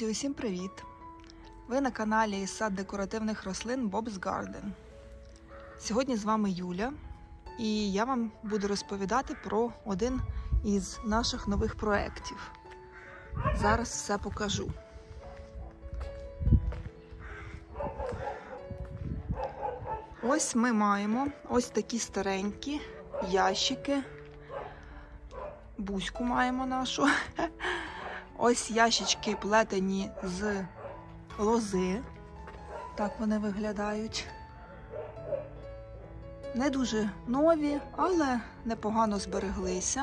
Друзі, усім привіт! Ви на каналі Сад декоративних рослин Bob's Garden. Сьогодні з вами Юля, і я вам буду розповідати про один із наших нових проєктів. Зараз все покажу. Ось ми маємо ось такі старенькі ящики. Бузьку маємо нашу. Ось ящички плетені з лози. Так вони виглядають. Не дуже нові, але непогано збереглися.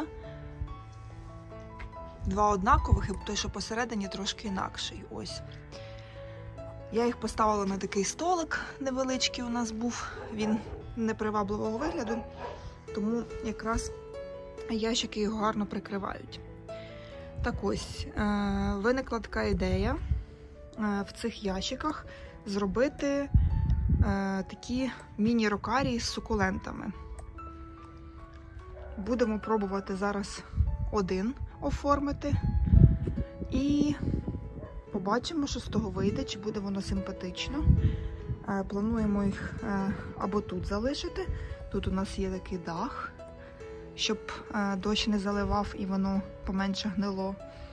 Два однакових, і той, що посередині, трошки інакший. Ось. Я їх поставила на такий столик невеличкий у нас був. Він непривабливого вигляду, тому якраз ящики його гарно прикривають. Так ось, виникла така ідея в цих ящиках зробити такі міні-рокарії з сукулентами. Будемо пробувати зараз один оформити і побачимо, що з того вийде, чи буде воно симпатично. Плануємо їх або тут залишити. Тут у нас є такий дах, щоб дощ не заливав і воно поменше гнило.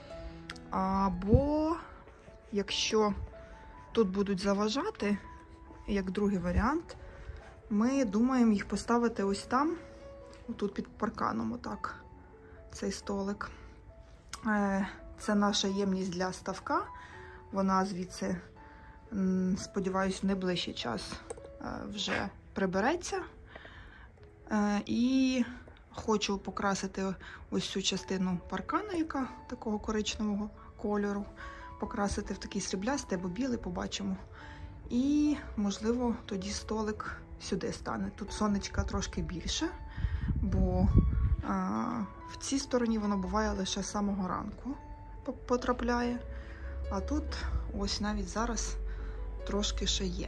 Або, якщо тут будуть заважати, як другий варіант, ми думаємо їх поставити ось там, отут під парканом, отак, цей столик. Це наша ємність для ставка. Вона звідси, сподіваюся, в найближчий час вже прибереться. І хочу покрасити ось цю частину паркана, яка такого коричневого кольору. Покрасити в такий сріблястий або білий, побачимо. І, можливо, тоді столик сюди стане. Тут сонечка трошки більше, бо в цій стороні воно буває лише з самого ранку потрапляє. А тут ось навіть зараз трошки ще є.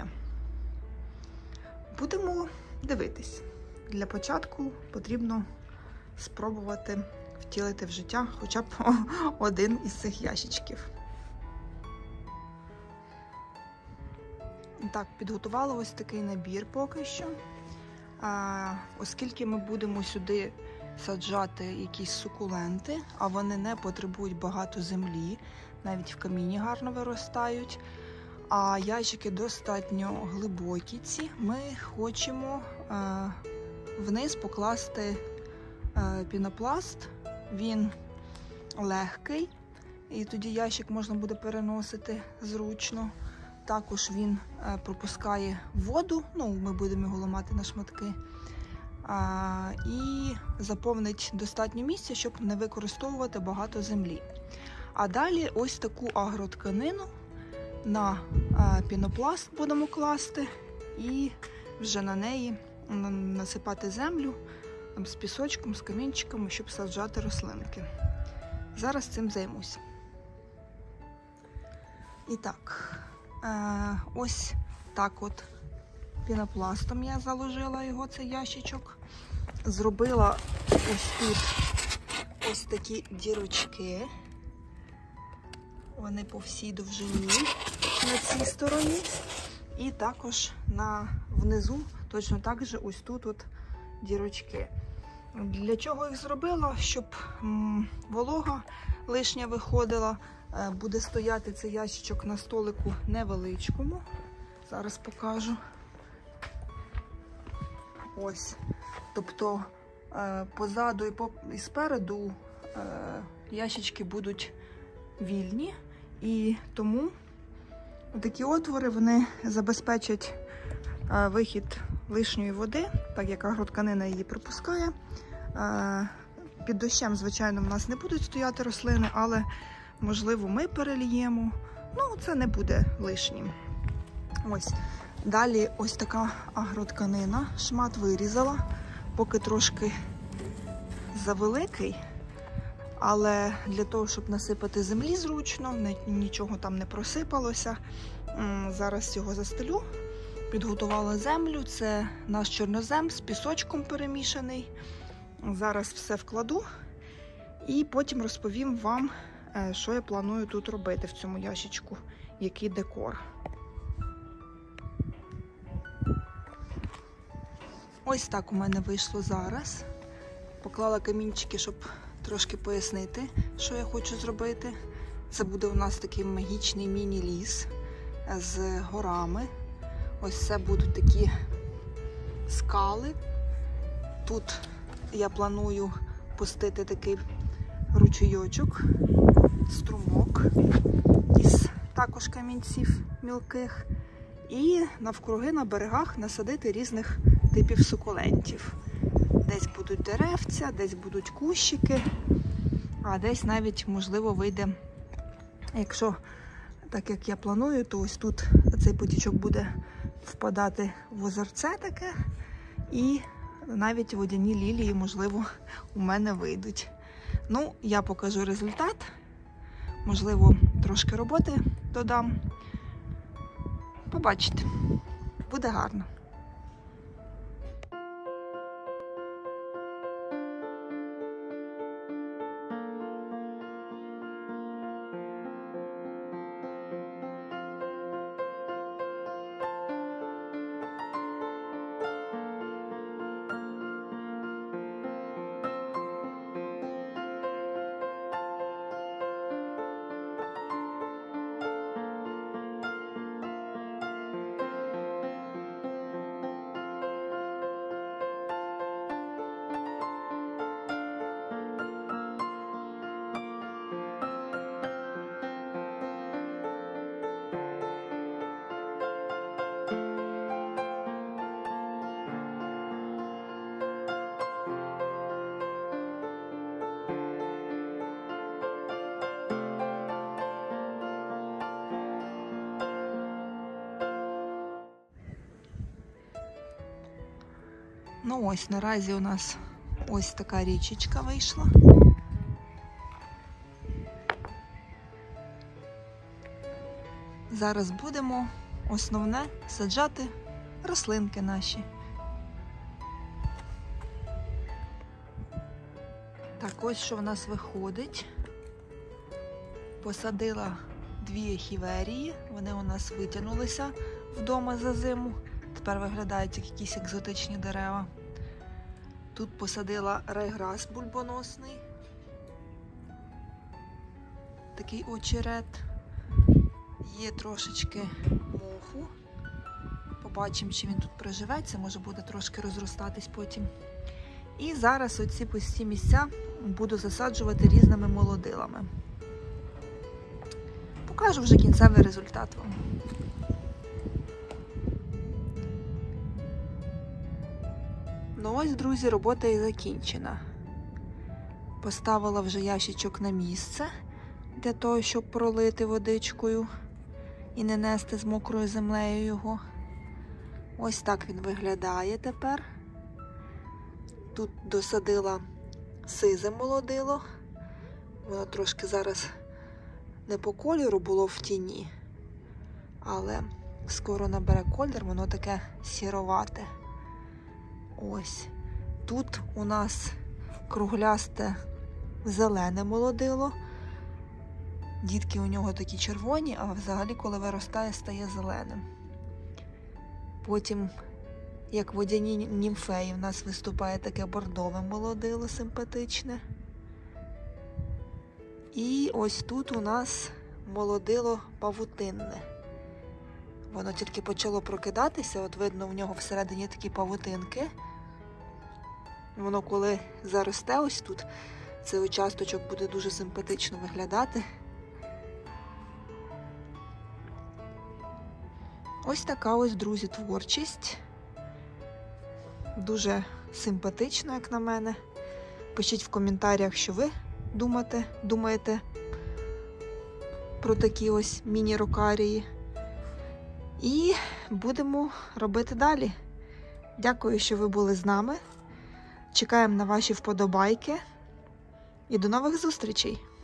Будемо дивитись. Для початку потрібно спробувати втілити в життя хоча б один із цих ящичків. Так, підготувала ось такий набір поки що. Оскільки ми будемо сюди саджати якісь сукуленти, а вони не потребують багато землі, навіть в каміні гарно виростають, а ящики достатньо глибокі ці, ми хочемо вниз покласти пінопласт. Він легкий, і тоді ящик можна буде переносити зручно. Також він пропускає воду, ми будемо його ламати на шматки, і заповнить достатньо місця, щоб не використовувати багато землі. А далі ось таку агротканину на пінопласт будемо класти і вже на неї насипати землю з пісочком, з камінчиками, щоб саджати рослинки. Зараз цим займусь. І так, ось так от пінопластом я заложила його, цей ящичок. Зробила ось тут ось такі дірочки. Вони по всій довжині на цій стороні. І також внизу точно так же ось тут от дірочки. Для чого їх зробила? Щоб волога лишня виходила. Буде стояти цей ящичок на столику невеличкому. Зараз покажу. Ось. Тобто позаду і спереду ящички будуть вільні. І тому такі отвори вони забезпечать вихід лишньої води, так як агротканина її пропускає. Під дощем, звичайно, в нас не будуть стояти рослини, але можливо ми перельємо. Це не буде лишнім. Ось. Далі ось така агротканина. Шмат вирізала, поки трошки завеликий. Але для того, щоб насипати землі зручно, нічого там не просипалося. Зараз його застелю. Підготувала землю. Це наш чорнозем з пісочком перемішаний. Зараз все вкладу. І потім розповім вам, що я планую тут робити в цьому ящичку, який декор. Ось так у мене вийшло зараз. Поклала камінчики, щоб трошки пояснити, що я хочу зробити. Це буде у нас такий магічний міні-ліс з горами. Ось це будуть такі скали. Тут я планую пустити такий ручейочок, струмок із також камінців мілких. І навкруги на берегах насадити різних типів сукулентів. Десь будуть деревця, десь будуть кущики, а десь навіть, можливо, вийде, якщо так як я планую, то ось тут цей потічок буде впадати в озерце таке, і навіть водяні лілії, можливо, у мене вийдуть. Ну, я покажу результат, можливо, трошки роботи додам. Побачите, буде гарно. Ну ось, наразі у нас ось така річечка вийшла. Зараз будемо основне саджати рослинки наші. Так, ось що в нас виходить. Посадила 2 ехіверії, вони у нас витягнулися вдома за зиму. Тепер виглядають як якісь екзотичні дерева. Тут посадила райграс бульбоносний. Такий очерет. Є трошечки моху. Побачимо, чи він тут приживеться, може буде трошки розростатись потім. І зараз оці пусті місця буду засаджувати різними молодилами. Покажу вже кінцевий результат вам. Ну ось, друзі, робота і закінчена. Поставила вже ящичок на місце, для того, щоб пролити водичкою і не нести з мокрою землею його. Ось так він виглядає тепер. Тут досадила сизе молодило. Воно трошки зараз не по кольору було в тіні, але скоро набере колір, воно таке сіровате. Ось. Тут у нас круглясте зелене молодило. Дітки у нього такі червоні, а взагалі, коли виростає, стає зеленим. Потім, як водяні німфеї, в нас виступає таке бордове молодило симпатичне. І ось тут у нас молодило павутинне. Воно тільки почало прокидатися, от видно, в нього всередині такі павутинки. Воно коли заросте ось тут, цей участочок буде дуже симпатично виглядати. Ось така ось, друзі, творчість. Дуже симпатично, як на мене. Пишіть в коментарях, що ви думаєте про такі ось міні-рокарії. І будемо робити далі. Дякую, що ви були з нами. Чекаємо на ваші вподобайки. І до нових зустрічей!